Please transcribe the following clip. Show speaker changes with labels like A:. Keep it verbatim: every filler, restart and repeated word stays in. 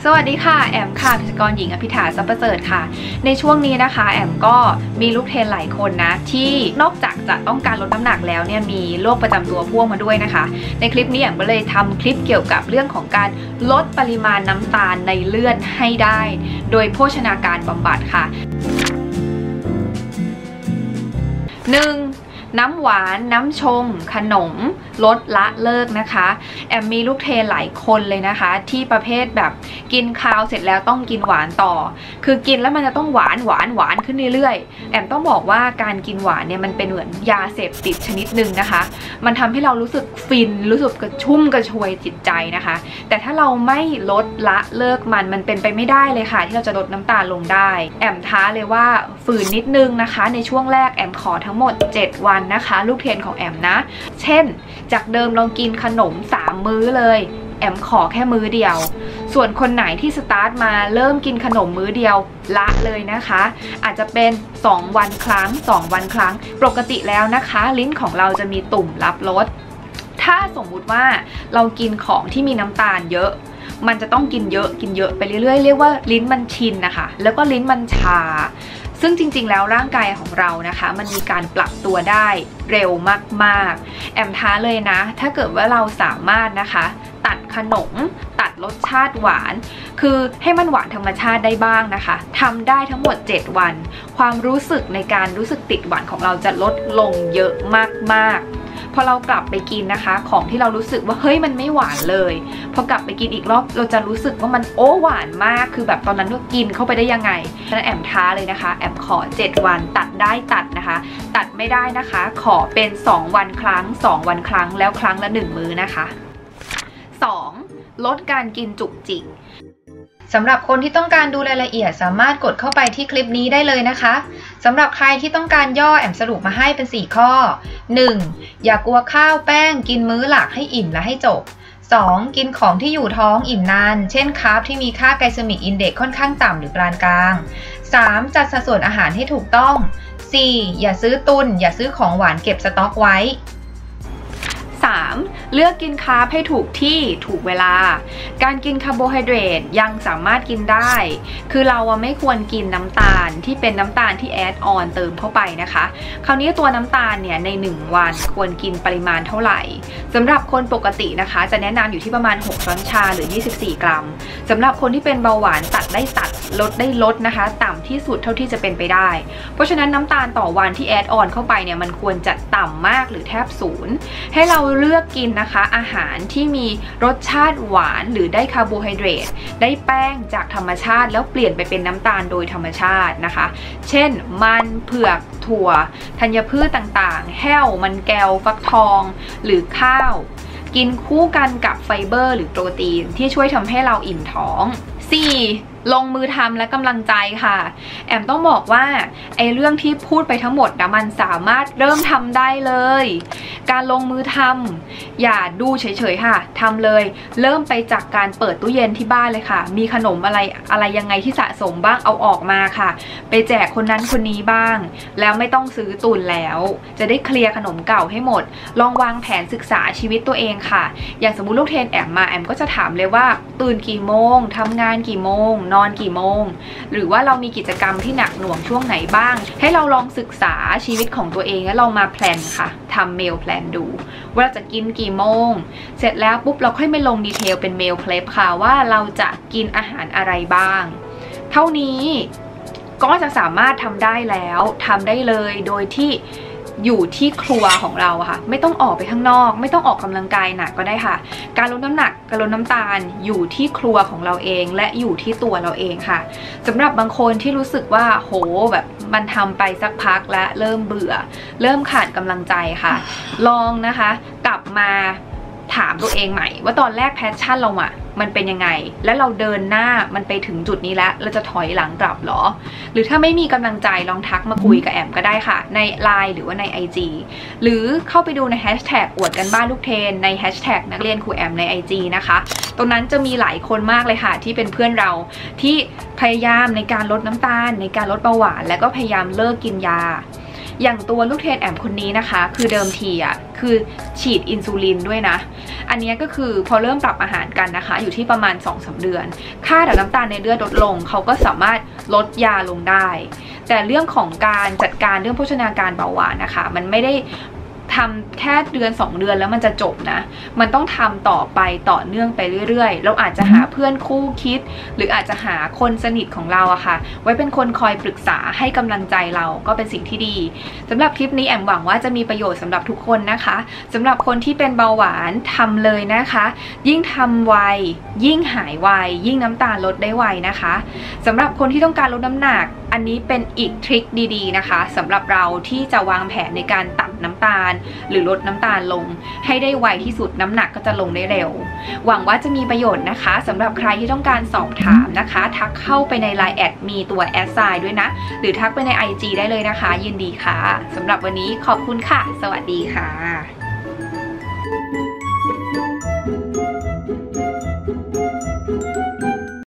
A: สวัสดีค่ะแอมค่ะเภสัชกรหญิงอภิธาทรัพย์ประเสริฐค่ะในช่วงนี้นะคะแอมก็มีลูกเทรนหลายคนนะที่นอกจากจะต้องการลดน้ำหนักแล้วเนี่ยมีโรคประจำตัวพ่วงมาด้วยนะคะในคลิปนี้แอมก็เลยทำคลิปเกี่ยวกับเรื่องของการลดปริมาณน้ำตาลในเลือดให้ได้โดยโภชนาการบำบัดค่ะ หนึ่ง. น้ำหวานน้ำชงขนมลดละเลิกนะคะแอมมีลูกเทรนหลายคนเลยนะคะที่ประเภทแบบกินข้าวเสร็จแล้วต้องกินหวานต่อคือกินแล้วมันจะต้องหวานหวานหวานขึ้นเรื่อยๆแอมต้องบอกว่าการกินหวานเนี่ยมันเป็นเหมือนยาเสพติดชนิดหนึ่งนะคะมันทำให้เรารู้สึกฟินรู้สึกกระชุ่มกระชวยจิตใจนะคะแต่ถ้าเราไม่ลดละเลิกมันมันเป็นไปไม่ได้เลยค่ะที่เราจะลดน้ำตาลลงได้แอมท้าเลยว่าฝืนนิดนึงนะคะในช่วงแรกแอมขอทั้งหมดเจ็ดวันนะคะลูกเทรนของแอมนะเช่นจากเดิมลองกินขนมสามมื้อเลยแอมขอแค่มื้อเดียวส่วนคนไหนที่สตาร์ทมาเริ่มกินขนมมื้อเดียวละเลยนะคะอาจจะเป็นสองวันครั้งสองวันครั้งปกติแล้วนะคะลิ้นของเราจะมีตุ่มรับรสถ้าสมมุติว่าเรากินของที่มีน้ำตาลเยอะมันจะต้องกินเยอะกินเยอะไปเรื่อยๆเรียกว่าลิ้นมันชินนะคะแล้วก็ลิ้นมันชาซึ่งจริงๆแล้วร่างกายของเรานะคะมันมีการปรับตัวได้เร็วมากๆแอมท้าเลยนะถ้าเกิดว่าเราสามารถนะคะตัดขนมตัดรสชาติหวานคือให้มันหวานธรรมชาติได้บ้างนะคะทำได้ทั้งหมดเจ็ดวันความรู้สึกในการรู้สึกติดหวานของเราจะลดลงเยอะมากๆพอเรากลับไปกินนะคะของที่เรารู้สึกว่าเฮ้ยมันไม่หวานเลยพอกลับไปกินอีกรอบเราจะรู้สึกว่ามันโอ้หวานมากคือแบบตอนนั้นก็กินเข้าไปได้ยังไงฉะนั้นแอมท้าเลยนะคะแอมขอเจ็ดวันตัดได้ตัดนะคะตัดไม่ได้นะคะขอเป็นสองวันครั้งสองวันครั้งแล้วครั้งละหนึ่งมื้อนะคะ สอง. ลดการกินจุกจิกสำหรับคนที่ต้องการดูรายละเอียดสามารถกดเข้าไปที่คลิปนี้ได้เลยนะคะสำหรับใครที่ต้องการย่อแอมสรุปมาให้เป็นสี่ข้อ หนึ่ง. อย่ากลัวข้าวแป้งกินมื้อหลักให้อิ่มและให้จบ สอง. กินของที่อยู่ท้องอิ่มนานเช่นคาร์บที่มีค่าไกลเซมิกอินเด็กซ์ค่อนข้างต่ำหรือปานกลาง สาม. จัดสัดส่วนอาหารให้ถูกต้อง สี่. อย่าซื้อตุนอย่าซื้อของหวานเก็บสต็อกไว้ สาม. เลือกกินคาร์บให้ถูกที่ถูกเวลาการกินคาร์โบไฮเดรตยังสามารถกินได้คือเราไม่ควรกินน้ำตาลที่เป็นน้ำตาลที่แอดออนเติมเข้าไปนะคะคราวนี้ตัวน้ำตาลเนี่ยในหนึ่งวันควรกินปริมาณเท่าไหร่สำหรับคนปกตินะคะจะแนะนำอยู่ที่ประมาณหกช้อนชาหรือยี่สิบสี่กรัมสำหรับคนที่เป็นเบาหวานตัดได้ตัดลดได้ลดนะคะต่ำที่สุดเท่าที่จะเป็นไปได้เพราะฉะนั้นน้ำตาลต่อวันที่แอดออนเข้าไปเนี่ยมันควรจะต่ำมากหรือแทบศูนย์ให้เราเลือกกินนะคะอาหารที่มีรสชาติหวานหรือได้คาร์โบไฮเดรตได้แป้งจากธรรมชาติแล้วเปลี่ยนไปเป็นน้ำตาลโดยธรรมชาตินะคะเช่นมันเผือกถั่วธัญพืชต่างๆแห้วมันแก้วฟักทองหรือข้าวกินคู่กันกับไฟเบอร์หรือโปรตีนที่ช่วยทำให้เราอิ่มท้อง สี่. ลงมือทำและกำลังใจค่ะแอมต้องบอกว่าไอ้เรื่องที่พูดไปทั้งหมดนะมันสามารถเริ่มทำได้เลยการลงมือทำอย่าดูเฉยๆค่ะทำเลยเริ่มไปจากการเปิดตู้เย็นที่บ้านเลยค่ะมีขนมอะไรอะไรยังไงที่สะสมบ้างเอาออกมาค่ะไปแจกคนนั้นคนนี้บ้างแล้วไม่ต้องซื้อตุนแล้วจะได้เคลียร์ขนมเก่าให้หมดลองวางแผนศึกษาชีวิตตัวเองค่ะอย่างสมมุติลูกเทรนแอมมาแอมก็จะถามเลยว่าตื่นกี่โมงทำงานกี่โมงนอนกี่โมงหรือว่าเรามีกิจกรรมที่หนักหน่วงช่วงไหนบ้างให้เราลองศึกษาชีวิตของตัวเองแล้วลองมาแพลนค่ะทำเมลแพลนดูว่าเราจะกินกี่โมงเสร็จแล้วปุ๊บเราค่อยไปลงดีเทลเป็นเมลเพลฟค่ะว่าเราจะกินอาหารอะไรบ้างเท่านี้ก็จะสามารถทำได้แล้วทำได้เลยโดยที่อยู่ที่ครัวของเราค่ะไม่ต้องออกไปข้างนอกไม่ต้องออกกำลังกายหนักก็ได้ค่ะการลดน้ำหนักการลดน้ำตาลอยู่ที่ครัวของเราเองและอยู่ที่ตัวเราเองค่ะสำหรับบางคนที่รู้สึกว่าโหแบบมันทำไปสักพักและเริ่มเบื่อเริ่มขาดกำลังใจค่ะลองนะคะกลับมาถามตัวเองใหม่ว่าตอนแรกแพชชั่นเราอะมันเป็นยังไงแล้วเราเดินหน้ามันไปถึงจุดนี้แล้วเราจะถอยหลังกลับหรอหรือถ้าไม่มีกำลังใจลองทักมาคุยกับแอมก็ได้ค่ะใน ไลน์ หรือว่าใน ไอ จี หรือเข้าไปดูในแฮชแท็กอวดกันบ้านลูกเทรนในแฮชแท็กนักเรียนครูแอมใน ไอ จี นะคะตรงนั้นจะมีหลายคนมากเลยค่ะที่เป็นเพื่อนเราที่พยายามในการลดน้ำตาลในการลดเบาหวานและก็พยายามเลิกกินยาอย่างตัวลูกเทนแอมคนนี้นะคะคือเดิมทีอ่ะคือฉีดอินซูลินด้วยนะอันนี้ก็คือพอเริ่มปรับอาหารกันนะคะอยู่ที่ประมาณ สองถึงสาม เดือนค่าดับน้ำตาลในเลือดลดลงเขาก็สามารถลดยาลงได้แต่เรื่องของการจัดการเรื่องโภชนาการเบาหวานนะคะมันไม่ได้ทำแค่เดือนสองเดือนแล้วมันจะจบนะมันต้องทำต่อไปต่อเนื่องไปเรื่อยๆเราอาจจะหาเพื่อนคู่คิดหรืออาจจะหาคนสนิทของเราอะค่ะไว้เป็นคนคอยปรึกษาให้กำลังใจเราก็เป็นสิ่งที่ดีสำหรับคลิปนี้แอมหวังว่าจะมีประโยชน์สำหรับทุกคนนะคะสำหรับคนที่เป็นเบาหวานทำเลยนะคะยิ่งทำไวยิ่งหายไวยิ่งน้ำตาลลดได้ไวนะคะสำหรับคนที่ต้องการลดน้ำหนักอันนี้เป็นอีกทริคดีๆนะคะสำหรับเราที่จะวางแผนในการตัดน้ำตาลหรือลดน้ำตาลลงให้ได้ไวที่สุดน้ำหนักก็จะลงได้เร็วหวังว่าจะมีประโยชน์นะคะสำหรับใครที่ต้องการสอบถามนะคะทักเข้าไปใน ไลน์ แอดมีตัวแอดไซน์ด้วยนะหรือทักไปใน ไอ จี ได้เลยนะคะยินดีค่ะสำหรับวันนี้ขอบคุณค่ะสวัสดีค่ะ